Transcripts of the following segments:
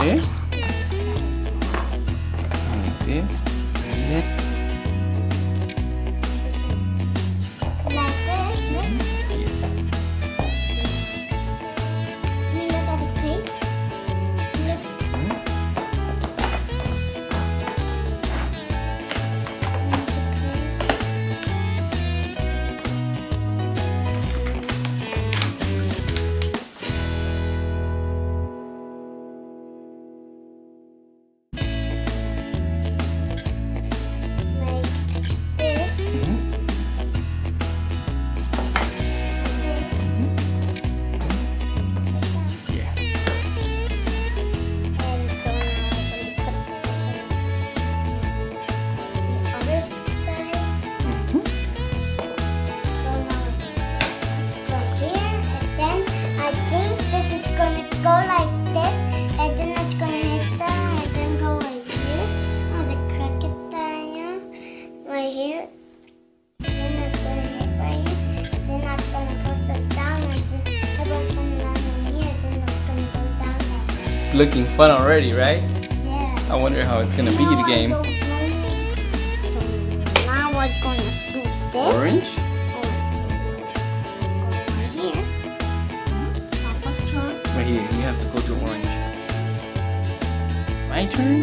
this. Like this. And then Like this, look. yes. Let me look at the plate. Look. Yeah. And so now I'm going to put this one on the other side. So here, and then I think this is going to go like this, and then it's going to hit that, and then go right here. Oh, the cricket there, right here. Then that's going to hit right here. Then that's going to push this down, and then the ball's going to land in here. Then it's going to go down that way. It's looking fun already, right? Yeah. I wonder how it's gonna be the game. So now we're going to do this. Orange. Right here. Papa's turn. Right here. You have to go to orange. My turn.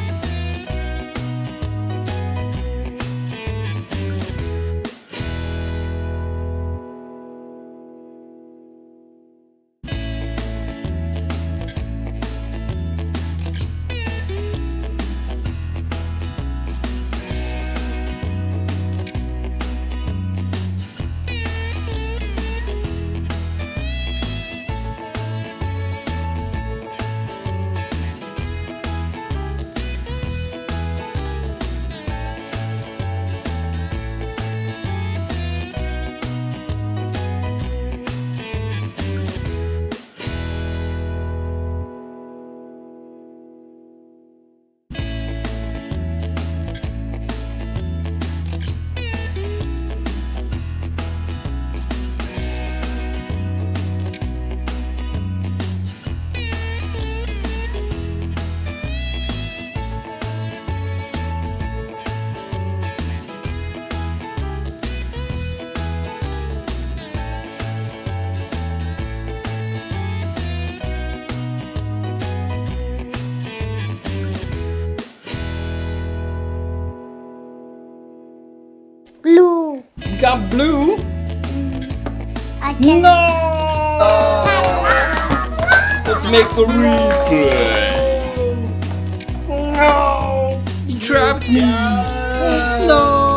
Blue. You got blue. I can. No. Let's make a replay. No. You trapped me. No.